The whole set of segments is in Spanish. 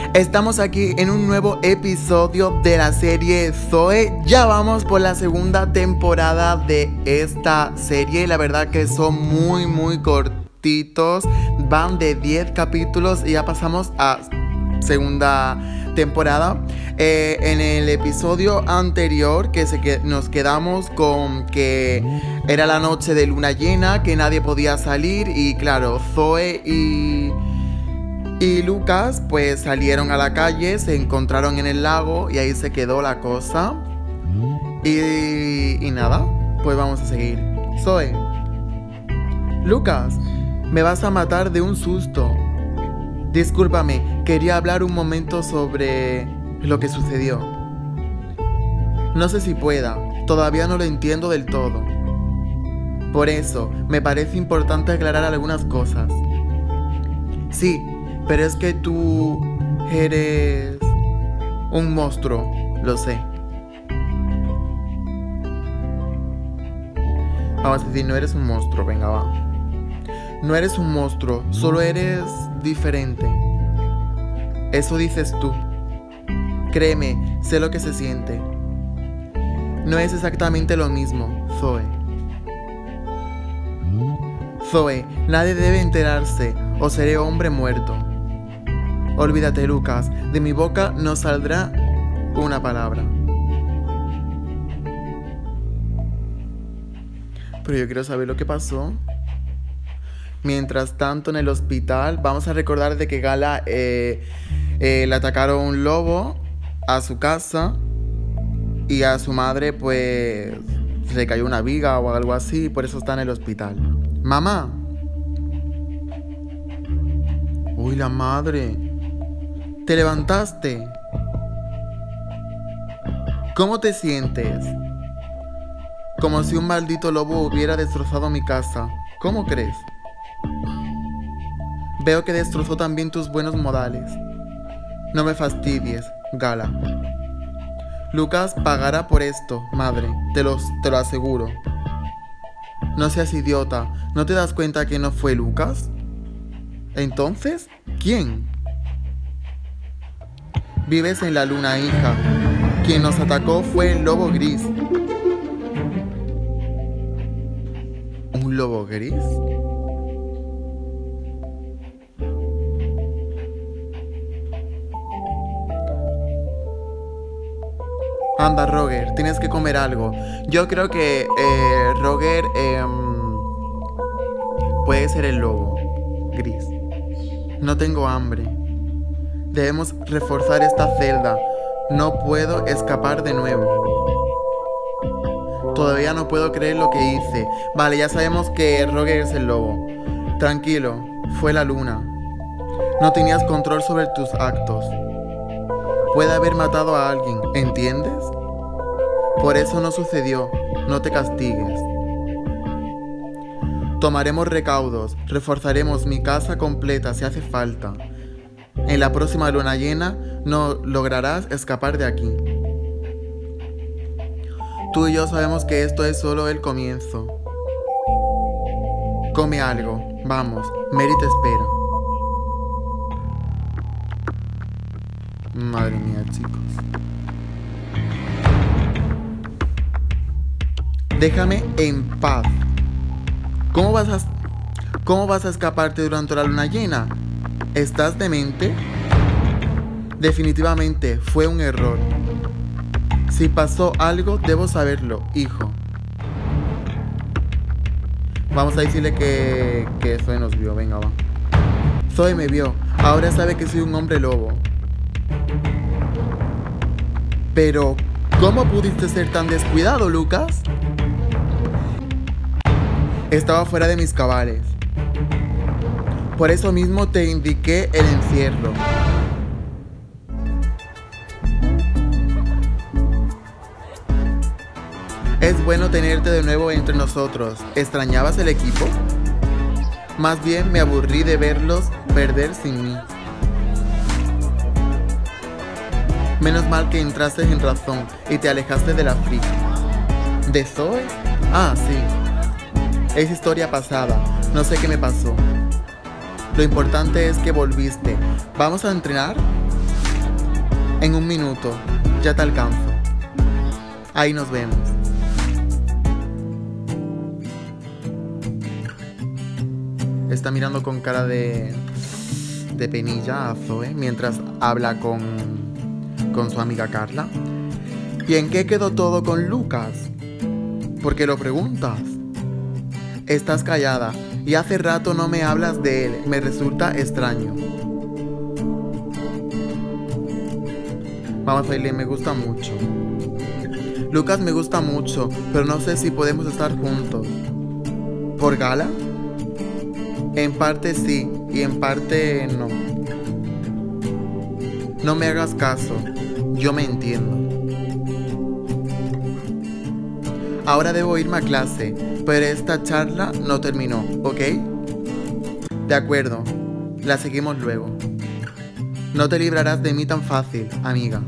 Estamos aquí en un nuevo episodio de la serie Zoe. Ya vamos por la segunda temporada de esta serie. La verdad que son muy cortitos. Van de 10 capítulos y ya pasamos a segunda temporada. En el episodio anterior nos quedamos con que era la noche de luna llena, que nadie podía salir y claro, Zoe y Lucas pues salieron a la calle, se encontraron en el lago y ahí se quedó la cosa. Y nada, pues vamos a seguir. Zoe, Lucas, me vas a matar de un susto. Discúlpame, quería hablar un momento sobre lo que sucedió. No sé si pueda, todavía no lo entiendo del todo. Por eso, me parece importante aclarar algunas cosas. Sí, pero es que tú eres un monstruo, lo sé. Vamos a decir, no eres un monstruo, venga, va. No eres un monstruo, solo eres diferente. Eso dices tú. Créeme, sé lo que se siente. No es exactamente lo mismo, Zoe. Zoe, nadie debe enterarse o seré hombre muerto. Olvídate, Lucas, de mi boca no saldrá una palabra. Pero yo quiero saber lo que pasó. Mientras tanto, en el hospital, vamos a recordar de que Gala le atacaron un lobo a su casa y a su madre pues se le cayó una viga o algo así, por eso está en el hospital. Mamá. Uy, la madre. ¿Te levantaste? ¿Cómo te sientes? Como si un maldito lobo hubiera destrozado mi casa. ¿Cómo crees? Veo que destrozó también tus buenos modales. No me fastidies, Gala. Lucas pagará por esto, madre, te lo aseguro. No seas idiota, ¿no te das cuenta que no fue Lucas? ¿Entonces? ¿Quién? Vives en la luna, hija. Quien nos atacó fue el lobo gris. ¿Un lobo gris? Anda, Roger, tienes que comer algo. Yo creo que Roger puede ser el lobo gris. No tengo hambre. Debemos reforzar esta celda. No puedo escapar de nuevo. Todavía no puedo creer lo que hice. Vale, ya sabemos que Roger es el lobo. Tranquilo, fue la luna. No tenías control sobre tus actos. Puede haber matado a alguien, ¿entiendes? Por eso no sucedió, no te castigues. Tomaremos recaudos, reforzaremos mi casa completa si hace falta. En la próxima luna llena no lograrás escapar de aquí. Tú y yo sabemos que esto es solo el comienzo. Come algo, vamos, Mary te espera. Madre mía, chicos. Déjame en paz. ¿Cómo vas a escaparte durante la luna llena? ¿Estás demente? Definitivamente fue un error. Si pasó algo, debo saberlo, hijo. Vamos a decirle que Zoe nos vio, venga, va. Zoe me vio, ahora sabe que soy un hombre lobo. Pero, ¿cómo pudiste ser tan descuidado, Lucas? Estaba fuera de mis cabales. Por eso mismo te indiqué el encierro. Es bueno tenerte de nuevo entre nosotros. ¿Extrañabas el equipo? Más bien me aburrí de verlos perder sin mí. Menos mal que entraste en razón y te alejaste de la friki. ¿De Zoe? Ah, sí. Es historia pasada. No sé qué me pasó. Lo importante es que volviste. ¿Vamos a entrenar? En un minuto, ya te alcanzo. Ahí nos vemos. Está mirando con cara de penilla a Zoe mientras habla con su amiga Carla. ¿Y en qué quedó todo con Lucas? ¿Por qué lo preguntas? Estás callada y hace rato no me hablas de él. Me resulta extraño. Vamos a irle, me gusta mucho. Lucas me gusta mucho, pero no sé si podemos estar juntos. ¿Por Gala? En parte sí, y en parte no. No me hagas caso, yo me entiendo. Ahora debo irme a clase, pero esta charla no terminó, ¿ok? De acuerdo, la seguimos luego. No te librarás de mí tan fácil, amiga.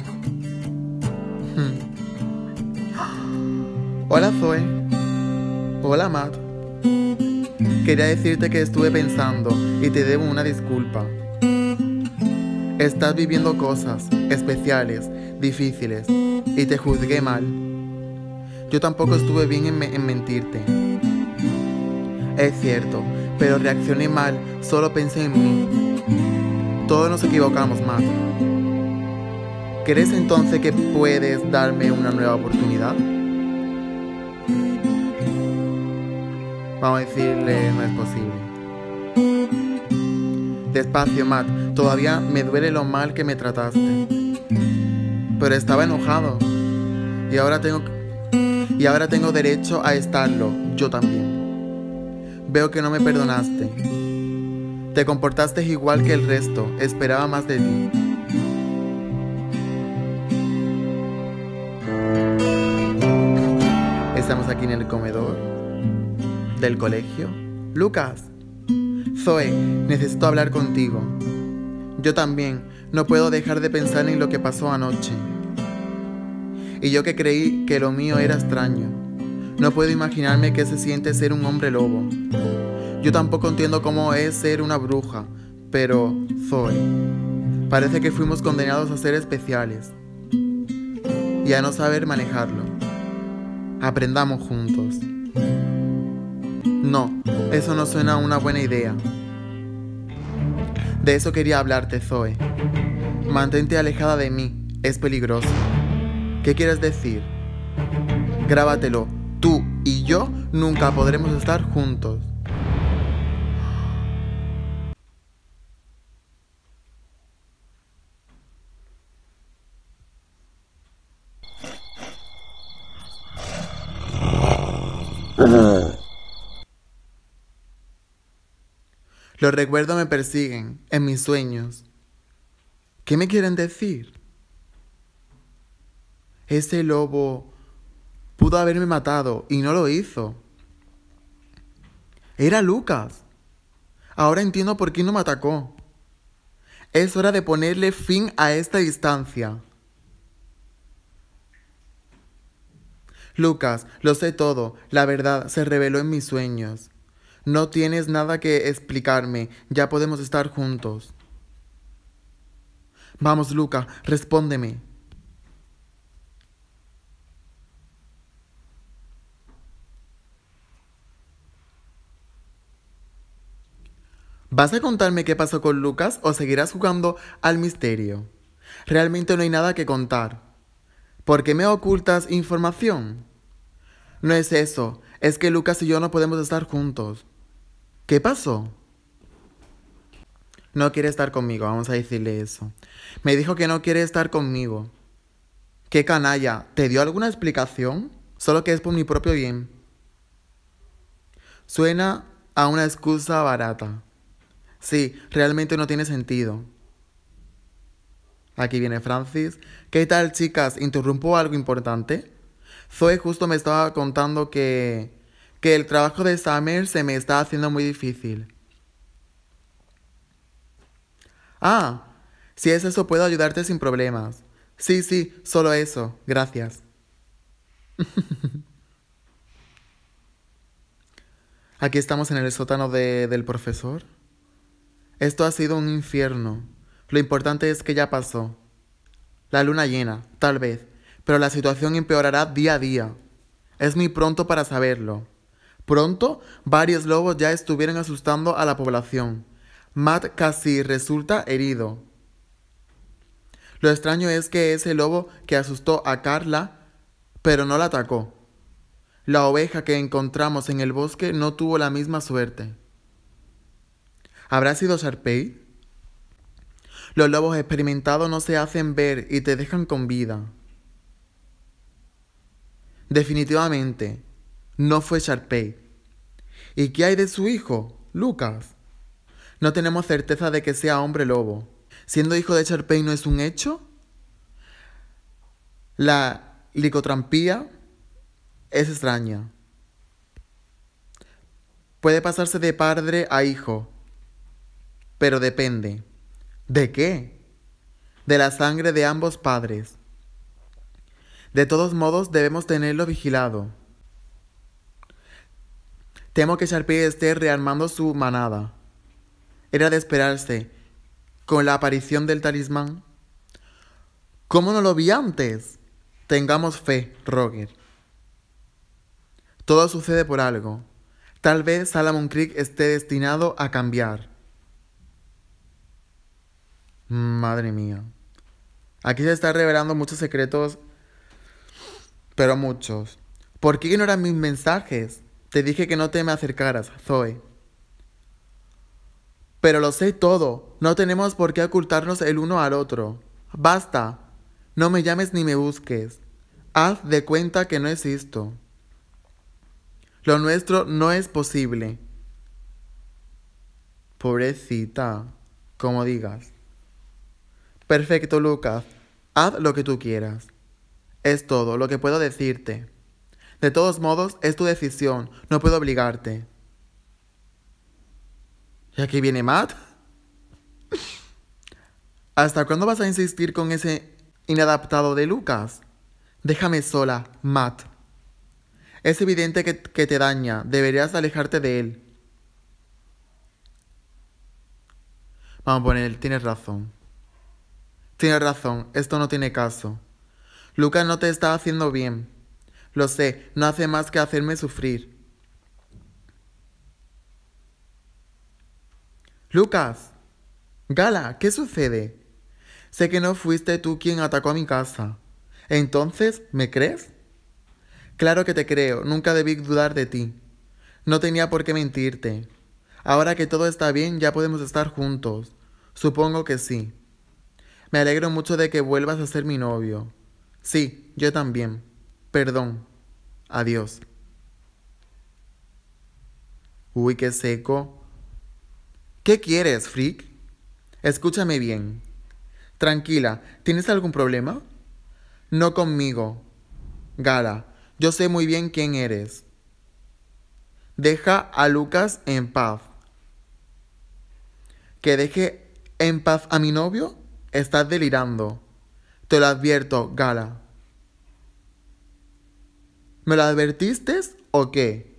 Hola Zoe. Hola Matt. Quería decirte que estuve pensando y te debo una disculpa. Estás viviendo cosas especiales, difíciles, y te juzgué mal. Yo tampoco estuve bien en mentirte. Es cierto, pero reaccioné mal, solo pensé en mí. Todos nos equivocamos, Matt. ¿Crees entonces que puedes darme una nueva oportunidad? Vamos a decirle, no es posible. Despacio, Matt, todavía me duele lo mal que me trataste. Pero estaba enojado. Y ahora tengo derecho a estarlo, yo también. Veo que no me perdonaste. Te comportaste igual que el resto, esperaba más de ti. Estamos aquí en el comedor del colegio. Lucas. Zoe, necesito hablar contigo. Yo también, no puedo dejar de pensar en lo que pasó anoche. Y yo que creí que lo mío era extraño. No puedo imaginarme qué se siente ser un hombre lobo. Yo tampoco entiendo cómo es ser una bruja, pero, Zoe, parece que fuimos condenados a ser especiales y a no saber manejarlo. Aprendamos juntos. No, eso no suena a una buena idea. De eso quería hablarte, Zoe. Mantente alejada de mí, es peligroso. ¿Qué quieres decir? Grábatelo, tú y yo nunca podremos estar juntos. Los recuerdos me persiguen en mis sueños. ¿Qué me quieren decir? Ese lobo pudo haberme matado y no lo hizo. Era Lucas. Ahora entiendo por qué no me atacó. Es hora de ponerle fin a esta distancia. Lucas, lo sé todo. La verdad se reveló en mis sueños. No tienes nada que explicarme. Ya podemos estar juntos. Vamos, Lucas, respóndeme. ¿Vas a contarme qué pasó con Lucas o seguirás jugando al misterio? Realmente no hay nada que contar. ¿Por qué me ocultas información? No es eso, es que Lucas y yo no podemos estar juntos. ¿Qué pasó? No quiere estar conmigo, vamos a decirle eso. Me dijo que no quiere estar conmigo. ¿Qué canalla? ¿Te dio alguna explicación? Solo que es por mi propio bien. Suena a una excusa barata. Sí, realmente no tiene sentido. Aquí viene Francis. ¿Qué tal, chicas? ¿Interrumpo algo importante? Zoe justo me estaba contando que el trabajo de Summer se me está haciendo muy difícil. Ah, si es eso puedo ayudarte sin problemas. Sí, solo eso. Gracias. Aquí estamos en el sótano del profesor. Esto ha sido un infierno. Lo importante es que ya pasó. La luna llena, tal vez, pero la situación empeorará día a día. Es muy pronto para saberlo. Pronto, varios lobos ya estuvieron asustando a la población. Matt casi resulta herido. Lo extraño es que ese lobo que asustó a Carla, pero no la atacó. La oveja que encontramos en el bosque no tuvo la misma suerte. ¿Habrá sido Sharpay? Los lobos experimentados no se hacen ver y te dejan con vida. Definitivamente, no fue Sharpay. ¿Y qué hay de su hijo, Lucas? No tenemos certeza de que sea hombre lobo. Siendo hijo de Sharpay no es un hecho. La licotrampía es extraña. Puede pasarse de padre a hijo, pero depende. ¿De qué? De la sangre de ambos padres. De todos modos, debemos tenerlo vigilado. Temo que Sharpay esté rearmando su manada. Era de esperarse, con la aparición del talismán. ¿Cómo no lo vi antes? Tengamos fe, Roger. Todo sucede por algo. Tal vez Salomon Creek esté destinado a cambiar. Madre mía. Aquí se están revelando muchos secretos, pero muchos. ¿Por qué ignoras mis mensajes? Te dije que no te me acercaras, Zoe. Pero lo sé todo. No tenemos por qué ocultarnos el uno al otro. Basta. No me llames ni me busques. Haz de cuenta que no existo. Lo nuestro no es posible. Pobrecita. Como digas. Perfecto, Lucas. Haz lo que tú quieras. Es todo lo que puedo decirte. De todos modos, es tu decisión. No puedo obligarte. ¿Y aquí viene Matt? ¿Hasta cuándo vas a insistir con ese inadaptado de Lucas? Déjame sola, Matt. Es evidente que te daña. Deberías alejarte de él. Vamos a poner, tienes razón. Tienes razón, esto no tiene caso. Lucas no te está haciendo bien. Lo sé, no hace más que hacerme sufrir. Lucas. Gala, ¿qué sucede? Sé que no fuiste tú quien atacó a mi casa. Entonces, ¿me crees? Claro que te creo, nunca debí dudar de ti. No tenía por qué mentirte. Ahora que todo está bien, ya podemos estar juntos. Supongo que sí. Me alegro mucho de que vuelvas a ser mi novio. Sí, yo también. Perdón. Adiós. Uy, qué seco. ¿Qué quieres, freak? Escúchame bien. Tranquila, ¿tienes algún problema? No conmigo. Gala, yo sé muy bien quién eres. Deja a Lucas en paz. ¿Que deje en paz a mi novio? Estás delirando. Te lo advierto, Gala. ¿Me lo advertiste o qué?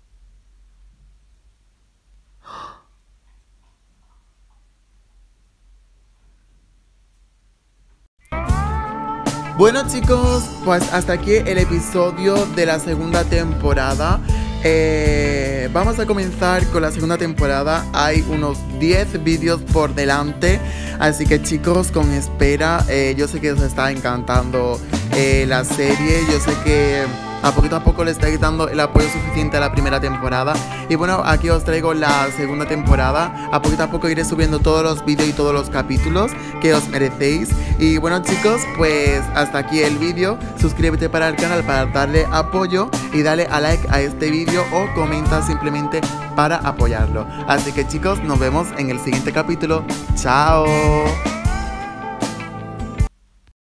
Bueno, chicos, pues hasta aquí el episodio de la segunda temporada. Vamos a comenzar con la segunda temporada. Hay unos 10 vídeos por delante. Así que, chicos, con espera. Yo sé que os está encantando la serie. Yo sé que a poco le estáis dando el apoyo suficiente a la primera temporada. Y bueno, aquí os traigo la segunda temporada. A poco iré subiendo todos los vídeos y todos los capítulos que os merecéis. Y bueno, chicos, pues hasta aquí el vídeo. Suscríbete para el canal para darle apoyo y dale a like a este vídeo o comenta simplemente para apoyarlo. Así que, chicos, nos vemos en el siguiente capítulo. ¡Chao!